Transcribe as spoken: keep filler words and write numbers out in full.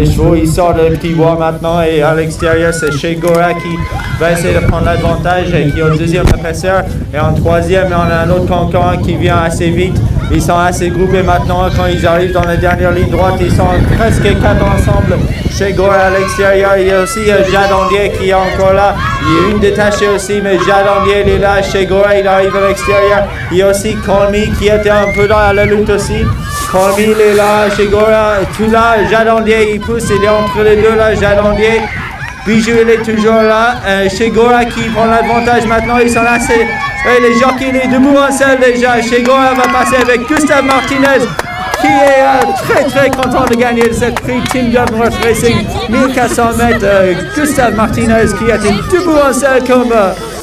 les chevaux. Il sort de petit bois maintenant et à l'extérieur, c'est Che Guevara qui va essayer de prendre l'avantage et qui est au deuxième épaisseur. Et en troisième, on a un autre concurrent qui vient assez vite. Ils sont assez groupés maintenant. Quand ils arrivent dans la dernière ligne droite, ils sont presque quatre ensemble. Che Guevara à l'extérieur. Il y a aussi euh, Jade Andier qui est encore là. Il y a une détachée aussi, mais Jade Andier, il est là. Che Guevara, il arrive à l'extérieur. Il y a aussi Colmy qui était un peu dans la lutte aussi. Colmy, il est là. Che Guevara, tout là. Jade Andier, il pousse. Il est entre les deux là. Jade Andier. Bijou, il est toujours là. Euh, Che Guevara qui prend l'avantage maintenant. Ils sont là. C'est, et les jockeys, il est debout en selle déjà. Che Guevara va passer avec Gustave Martinez, qui est euh, très très content de gagner cette prix Team Gulf Racing mille quatre cents mètres. Euh, Gustave Martinez qui était debout en selle comme... Euh,